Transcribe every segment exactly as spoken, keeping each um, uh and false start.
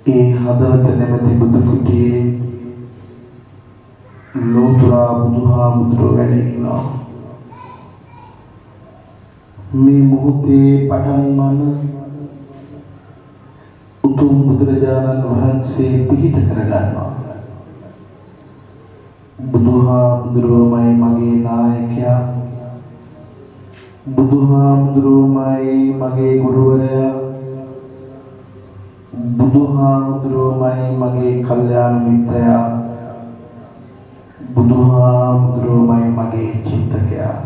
ඒ හදවත නැමැති බුදු කුටියේ ලෝතුරා බුදුහාමුදුරුවෝ වැඩ ඉන්නවා. මේ මොහොතේ පටන් මන උතුම් බුදුරජාණන් වහන්සේ පිහිට කරගන්නවා. බුදුහාමුදුරුවෝමයි මගේ නායකයා, බුදුහාමුදුරුවෝමයි මගේ ගුරුවරයා, බුදුහාමුදුරුවෝමයි මගේ කල්යාණ මිත්‍රයා, බුදුහාමුදුරුවෝමයි මගේ චින්තකයා.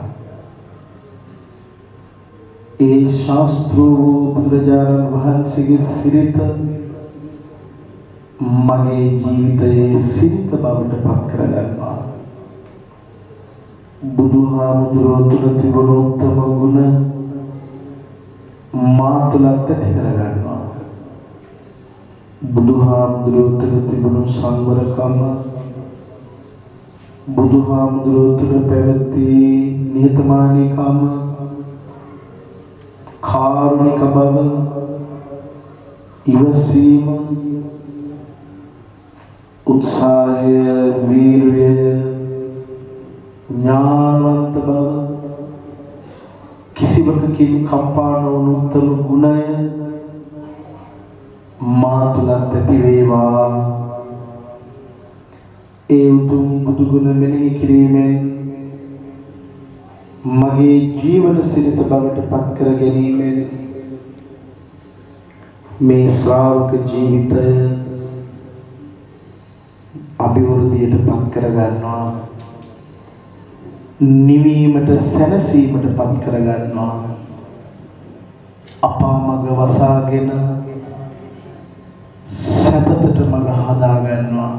ඒ ශාස්ත්‍රෝ බුදුරජාණන් වහන්සේගේ සිරිත මගේ ජීවිතයේ සිරිත බවට පත් කරගන්නවා. බුදුහාමුදුරුවෝ තුළ තිබුණු උත්තම ගුණ මා තුළ ඇති කරගන්නවා. බුදුහාමුදුරුවෝ තුළ තිබුණු සංවරකම, බුදුහාමුදුරුවෝ තුළ පැවති නිහතමානීකම, කාරුණික බව, ඉවසීම, උත්සාහය, වීර්යය, ඥානවන්ත බව, කිසිවකකින් කම්පා නොවන උත්තම ගුණය මා තුළ ඇති වේවා. ඒ උතුම් බුදු ගුණ මෙනෙහි කිරීමෙන් මගේ ජීවන සිරිත බවට පත් කර ගැනීමෙන් මේ ශ්‍රාවක ජීවිතය අභිවෘද්ධියට පත් කර ගන්නවා. නිවීමට, සැනසීමට පත් කර ගන්නවා. අපාමග වසාගෙන සැපතට මඟ හදා ගන්නවා.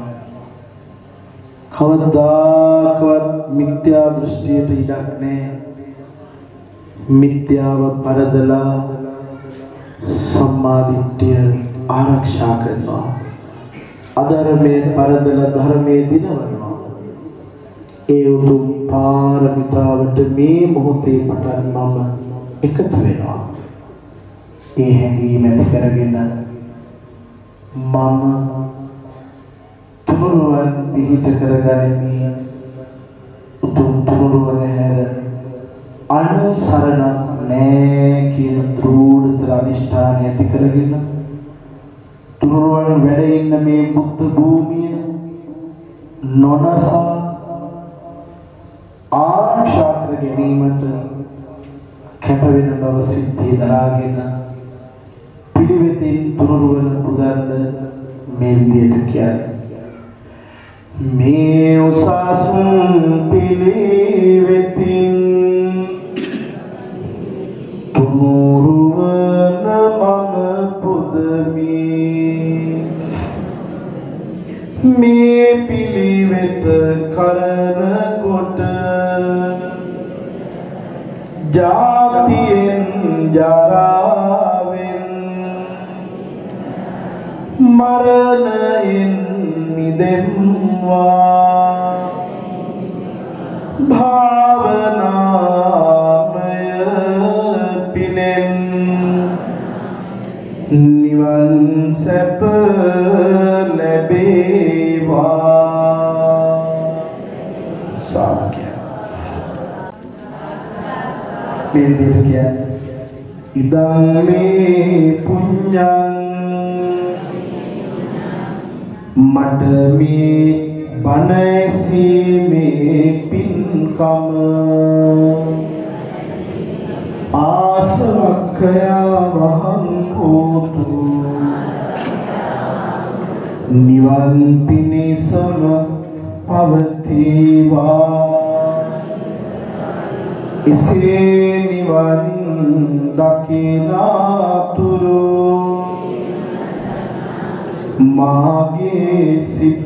කවදාකවත් මිත්‍යා දෘෂ්ටියට ඉඩක් නැහැ. මිත්‍යාව පරදලා සම්මා දිට්ඨිය ආරක්ෂා කරනවා. අධර්මයේ පරදලා ධර්මයේ දිනවනවා. ඒ උතුම් පාරමිතාවට මේ මොහොතේ පටන් මම එකතු වෙනවා. ඒ හැඟීම ඇති කරගෙන මම තුනුරුවන් පිහිට කරගනිමි. උතුම් තුනුරුවන් හැර අනුසරණ නෑ කියන දෘಢ අධිෂ්ඨානය ඇති කරගෙන තුනුරුවන් වැඩ ඉන්න මේ බුද්ධ භූමිය නොනසා ආරක්ෂා කර ගැනීමට කැප වෙන බව සිද්ධිය දරාගෙන පිළිවෙතින් තුනුරුවන් පුදන්න මේ විදියට කියන්නේ. මේ උසස් පිළිවෙතින් තුනුරුවන මම පුදමි. මේ පිළිවෙත කරන කොට ජාතියෙන් ජරාවෙන් මරණයෙන් මිදෙම්වා. භාවනාමය පිනෙන් නිවන් සැප ලැබේවා. සාක්‍ය බින්දිය ඉදං මේ පුඤ්ඤං මට මේ බණ ඇසීමේ පින්කම ආසවක්ඛයා වහං හෝතු. නිවන් පිණිසම පවතිවා. එසේ නිවන් දකිනාතුරු මාගේ සිත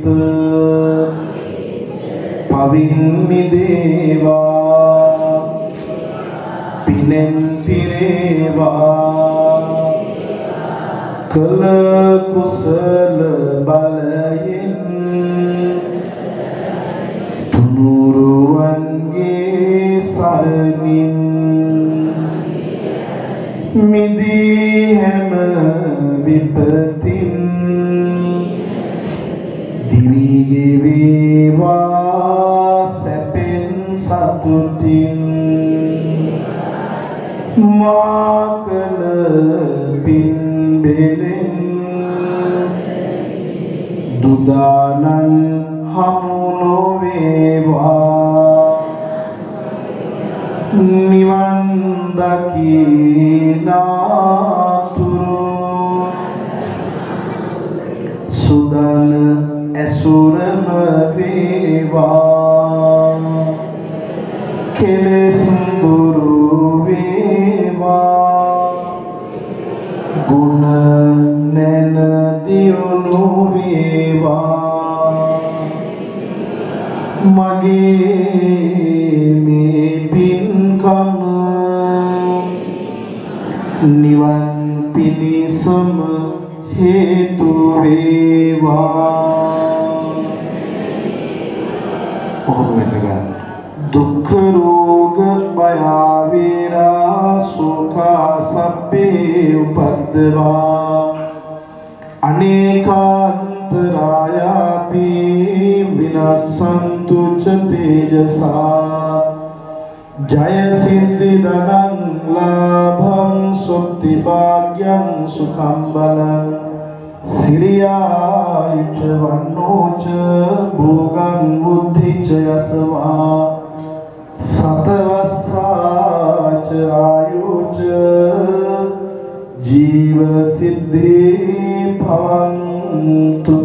පවින් මිදේවා. පිනෙන් පිරේවා. කළ කුසල බලයෙන් තුනුරුවන්ගේ සරණින් මිදී හැම විපතින් මාකල පින්බෙලෙන් දුදානන් හමු නොවේවා නිවන් දකිනාතුරු සුදන ඇසුරම වේවා කෙලෙස් දුරු වේවා ගුණ නැන දියුණු වේවා මගේ මේ පින්කම නිවන් පිණිසම හේතු වේවා. ඔහොම වෙනකන් දුක්ඛ රෝග භය වේරා සුඛ සබ්බේ උපද්දවා අනේකාන්තරායාපි විනස්සන්තු ච තේජසා ජය සිද්ධි ධනං ලාභං සුක්ති භාග්‍යං සුඛං බලං සිරියායුච වන්නෝච භෝගං බුද්ධිච යසවා සතවස්සාච ආයුච ජීව සිද්ධි භවන්තු